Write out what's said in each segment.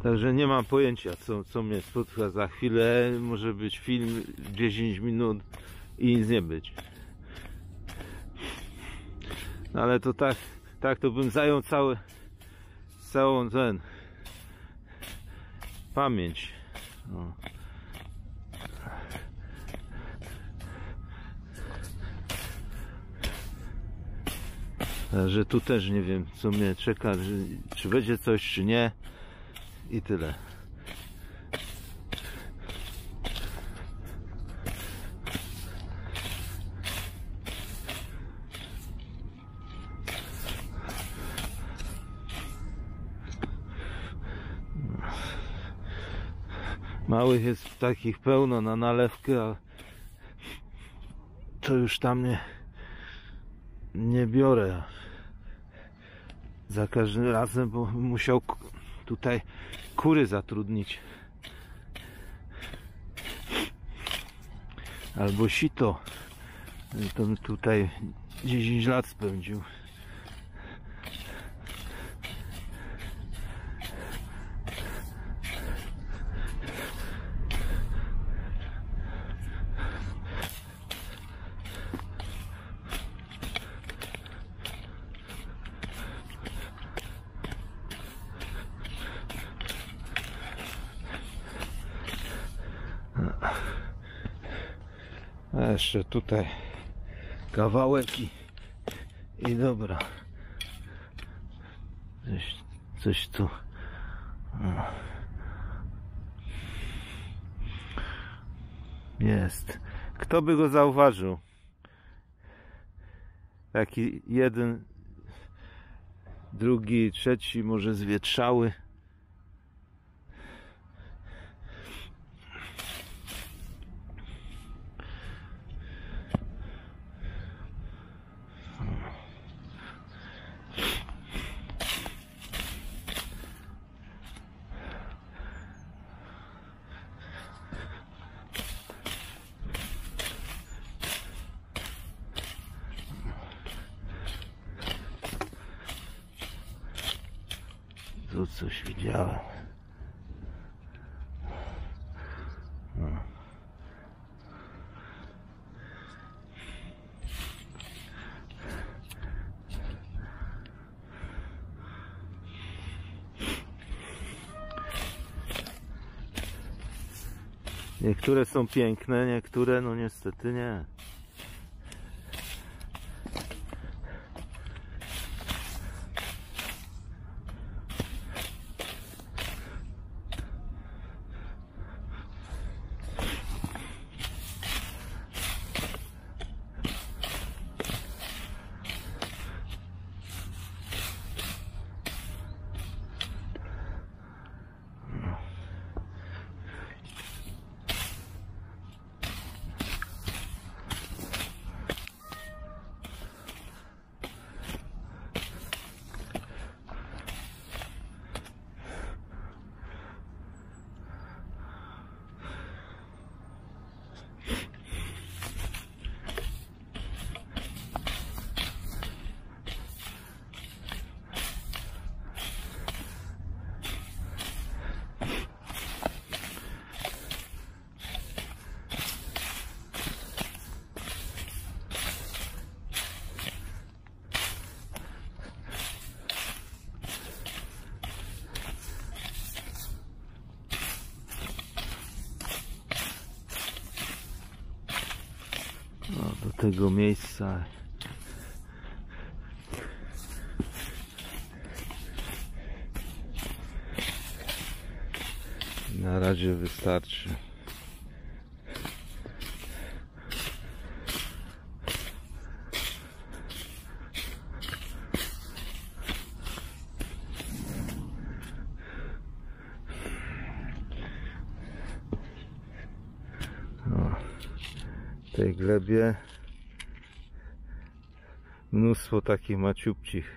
Także nie mam pojęcia, co mnie spotka za chwilę. Może być film 10 minut i nic nie być. No ale to tak to bym zajął całą pamięć. No. Że tu też nie wiem, co mnie czeka, czy będzie coś, czy nie. I tyle. Małych jest takich pełno na nalewkę, a to już tam nie biorę. Za każdym razem, bo musiał tutaj kury zatrudnić. Albo sito. To tutaj 10 lat spędził. A jeszcze tutaj kawałek i dobra. Coś tu. Jest. Kto by go zauważył? Taki jeden, drugi, trzeci, może zwietrzały. Tu coś widziałem. No. Niektóre są piękne, niektóre no niestety nie. Do tego miejsca na razie wystarczy. W tej glebie mnóstwo takich maciubcich.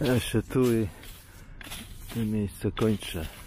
Ja jeszcze tu i to miejsce kończę.